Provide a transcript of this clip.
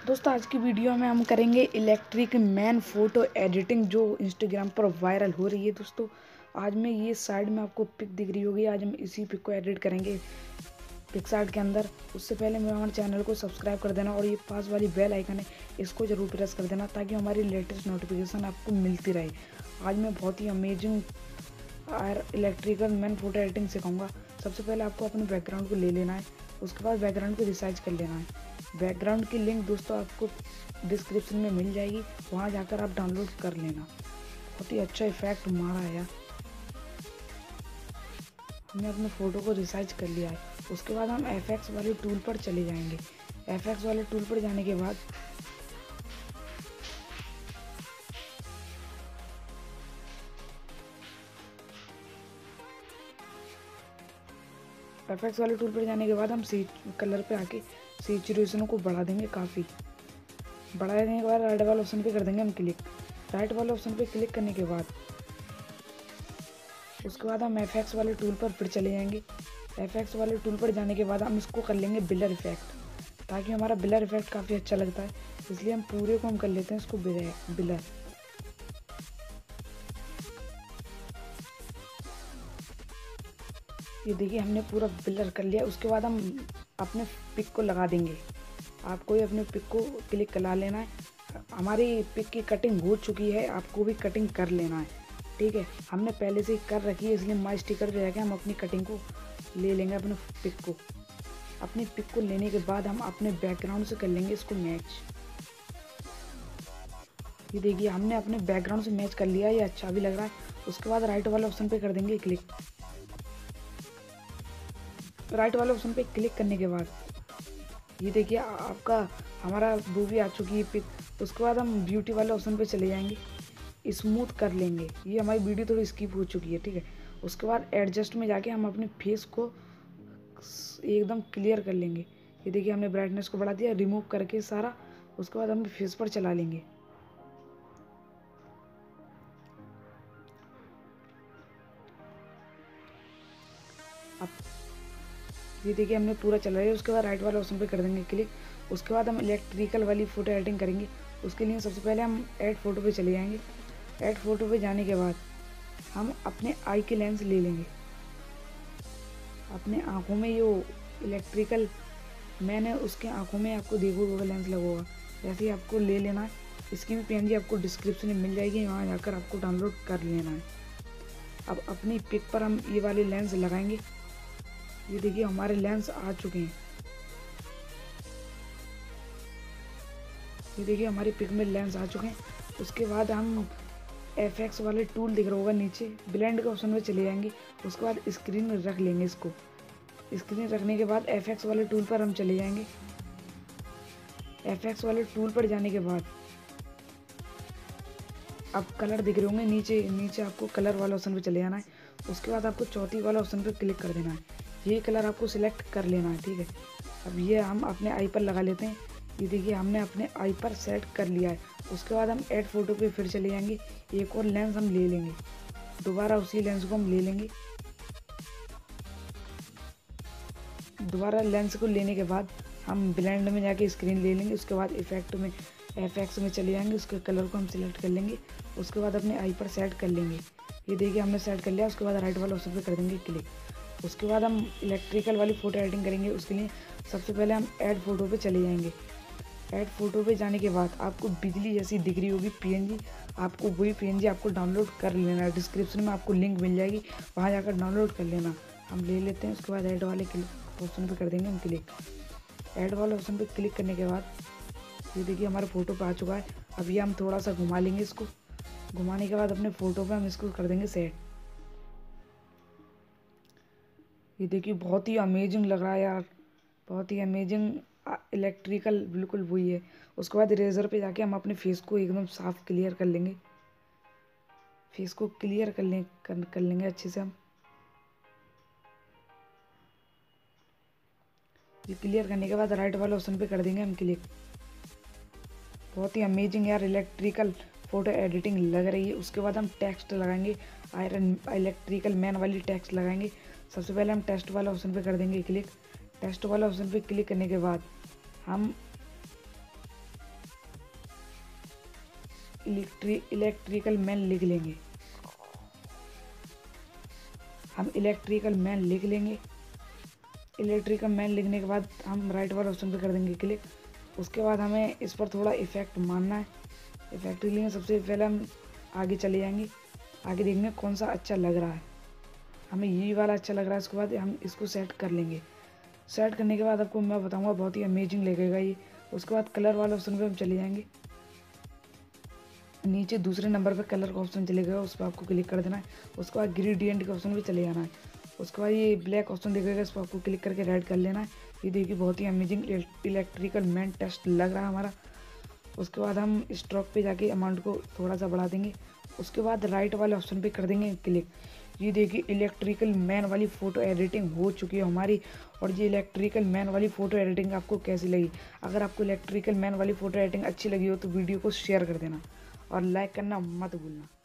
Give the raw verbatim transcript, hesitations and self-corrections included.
दोस्तों आज की वीडियो में हम करेंगे इलेक्ट्रिक मैन फ़ोटो एडिटिंग जो इंस्टाग्राम पर वायरल हो रही है। दोस्तों आज मैं ये साइड में आपको पिक दिख रही होगी, आज हम इसी पिक को एडिट करेंगे पिक्सार्ट के अंदर। उससे पहले मेरे हमारे चैनल को सब्सक्राइब कर देना और ये पास वाली बेल आइकन है इसको ज़रूर प्रेस कर देना ताकि हमारी लेटेस्ट नोटिफिकेशन आपको मिलती रहे। आज मैं बहुत ही amazing electrical man photo editing सिखाऊंगा। सबसे पहले आपको अपने बैकग्राउंड को ले लेना है, उसके बाद बैकग्राउंड को रिसाइज कर लेना है। बैकग्राउंड की लिंक दोस्तों आपको डिस्क्रिप्शन में मिल जाएगी, वहाँ जाकर आप डाउनलोड कर लेना। बहुत ही अच्छा इफेक्ट मारा है यार। हमने अपने फ़ोटो को रिसाइज कर लिया है। उसके बाद हम एफ एक्स वाले टूल पर चले जाएंगे। एफ एक्स वाले टूल पर जाने के बाद एफ एक्स वाले टूल पर जाने के बाद हम सी कलर पे आके सैचुरेशन को बढ़ा देंगे, काफ़ी बढ़ा देने के बाद राइट वाले ऑप्शन पे कर देंगे हम क्लिक। राइट वाले ऑप्शन पे क्लिक करने के बाद उसके बाद हम एफ एक्स वाले टूल पर फिर चले जाएंगे। एफ एक्स वाले टूल पर जाने के बाद हम इसको कर लेंगे बिलर इफेक्ट, ताकि हमारा बिलर इफेक्ट काफ़ी अच्छा लगता है, इसलिए हम पूरे को हम कर लेते हैं इसको बिलर। ये देखिए हमने पूरा बिलर कर लिया। उसके बाद हम अपने पिक को लगा देंगे। आपको ही अपने पिक को क्लिक करा लेना है। हमारी पिक की कटिंग हो चुकी है, आपको भी कटिंग कर लेना है, ठीक है। हमने पहले से ही कर रखी है, इसलिए माई स्टिकर पे जाके हम अपनी कटिंग को ले लेंगे। अपने पिक को अपनी पिक को लेने के बाद हम अपने बैकग्राउंड से कर लेंगे इसको मैच। ये देखिए हमने अपने बैकग्राउंड से मैच कर लिया, ये अच्छा भी लग रहा है। उसके बाद राइट वाले ऑप्शन पे कर देंगे क्लिक। राइट वाले ऑप्शन पे क्लिक करने के बाद ये देखिए आपका हमारा वो भी आ चुकी है पिक। उसके बाद हम ब्यूटी वाले ऑप्शन पे चले जाएंगे, स्मूथ कर लेंगे। ये हमारी वीडियो थोड़ी स्किप हो चुकी है, ठीक है। उसके बाद एडजस्ट में जाके हम अपने फेस को एकदम क्लियर कर लेंगे। ये देखिए हमने ब्राइटनेस को बढ़ा दिया, रिमूव करके सारा। उसके बाद हम फेस पर चला लेंगे। अब ये देखिए हमने पूरा चला लिया। उसके बाद राइट वाले ऑप्शन पे कर देंगे क्लिक। उसके बाद हम इलेक्ट्रिकल वाली फ़ोटो एडिटिंग करेंगे। उसके लिए सबसे पहले हम ऐड फ़ोटो पे चले जाएंगे। ऐड फ़ोटो पे जाने के बाद हम अपने आई के लेंस ले लेंगे। अपने आँखों में जो इलेक्ट्रिकल मैन है उसके आँखों में आपको देखोगे लेंस लगा होगा, वैसे ही आपको ले लेना है। इसकी भी पीएनजी आपको डिस्क्रिप्शन में मिल जाएगी, वहाँ जाकर आपको डाउनलोड कर लेना है। अब अपनी पिक पर हम ये वाले लेंस लगाएंगे। ये देखिए हमारे लेंस आ चुके हैं। ये देखिए हमारी पिक में लेंस आ चुके हैं। उसके बाद हम एफ एक्स वाले टूल दिख रहा होगा नीचे, ब्लेंड के ऑप्शन में चले जाएंगे। उसके बाद स्क्रीन में रख लेंगे इसको। स्क्रीन रखने के बाद एफ एक्स वाले टूल पर हम चले जाएंगे। एफ एक्स वाले टूल पर जाने के बाद अब कलर दिख रहे होंगे नीचे नीचे आपको कलर वाला ऑप्शन पे चले जाना है। उसके बाद आपको चौथी वाला ऑप्शन पे क्लिक कर देना है। ये कलर आपको सिलेक्ट कर लेना है, ठीक है। अब ये हम अपने आई पर लगा लेते हैं। ये देखिए हमने अपने आई पर सेट कर लिया है। उसके बाद हम ऐड फोटो पे फिर चले जाएंगे। एक और लेंस हम ले लेंगे, दोबारा उसी लेंस को हम ले लेंगे। दोबारा लेंस को लेने के बाद हम ब्लेंड में जाके स्क्रीन ले लेंगे। उसके बाद इफेक्ट में एफ एक्स में चले जाएंगे, उसके कलर को हम सिलेक्ट कर लेंगे। उसके बाद अपने आई पर सेट कर लेंगे। ये देखिए हमने सेट कर लिया। उसके बाद राइट वाले ऑप्शन पे कर देंगे क्लिक। उसके बाद हम इलेक्ट्रिकल वाली फ़ोटो एडिटिंग करेंगे। उसके लिए सबसे पहले हम ऐड फ़ोटो पे चले जाएंगे। ऐड फ़ोटो पे जाने के बाद आपको बिजली जैसी दिख रही होगी पीएनजी, आपको वही पीएनजी आपको डाउनलोड कर लेना है। डिस्क्रिप्शन में आपको लिंक मिल जाएगी, वहाँ जाकर डाउनलोड कर लेना। हम ले लेते हैं। उसके बाद ऐड वाले ऑप्शन पे कर देंगे हम क्लिक। ऐड वाले ऑप्शन पे क्लिक करने के बाद ये देखिए हमारे फ़ोटो पे आ चुका है। अब ये हम थोड़ा सा घुमा लेंगे इसको। घुमाने के बाद अपने फ़ोटो पे हम इसको कर देंगे सेट। ये देखिए बहुत ही अमेजिंग लग रहा है यार, बहुत ही अमेजिंग इलेक्ट्रिकल बिल्कुल वही है। उसके बाद इरेजर पे जाके हम अपने फेस को एकदम साफ क्लियर कर लेंगे। फेस को क्लियर कर ले कर, कर लेंगे अच्छे से हम। ये क्लियर करने के बाद राइट वाले ऑप्शन पे कर देंगे हम क्लिक। बहुत ही अमेजिंग यार इलेक्ट्रिकल फ़ोटो एडिटिंग लग रही है। उसके बाद हम टेक्स्ट लगाएंगे, आयरन इलेक्ट्रिकल मैन वाली टेक्स्ट लगाएंगे। सबसे पहले हम टेक्स्ट वाला ऑप्शन पे कर देंगे क्लिक। टेक्स्ट वाला ऑप्शन पे क्लिक करने के बाद हम इलेक्ट्री इलेक्ट्रिकल मैन लिख लेंगे। हम इलेक्ट्रिकल मैन लिख लेंगे। इलेक्ट्रिकल मैन लिखने के बाद हम राइट वाले ऑप्शन पे कर देंगे क्लिक। उसके बाद हमें इस पर थोड़ा इफेक्ट मारना है। इफेक्ट लेंगे, सबसे पहले हम आगे चले जाएंगे, आगे देखेंगे कौन सा अच्छा लग रहा है। हमें ये वाला अच्छा लग रहा है, उसके बाद हम इसको सेट कर लेंगे। सेट करने के बाद आपको मैं बताऊंगा, बहुत ही अमेजिंग लगेगा ये। उसके बाद कलर वाले ऑप्शन पे हम चले जाएंगे। नीचे दूसरे नंबर पे कलर का ऑप्शन चलेगा, उस पर आपको क्लिक कर देना है। उसके बाद ग्रेडियंट के ऑप्शन पे चले जाना है। उसके बाद ये ब्लैक ऑप्शन दिखेगा, इस पर आपको क्लिक करके रेड कर लेना है। ये देखिए बहुत ही अमेजिंग इलेक्ट्रिकल मैन टेस्ट लग रहा है हमारा। उसके बाद हम स्ट्रोक पे जाके अमाउंट को थोड़ा सा बढ़ा देंगे। उसके बाद राइट वाले ऑप्शन पे कर देंगे क्लिक। ये देखिए इलेक्ट्रिकल मैन वाली फ़ोटो एडिटिंग हो चुकी है हमारी। और ये इलेक्ट्रिकल मैन वाली फ़ोटो एडिटिंग आपको कैसी लगी? अगर आपको इलेक्ट्रिकल मैन वाली फ़ोटो एडिटिंग अच्छी लगी हो तो वीडियो को शेयर कर देना और लाइक करना मत भूलना।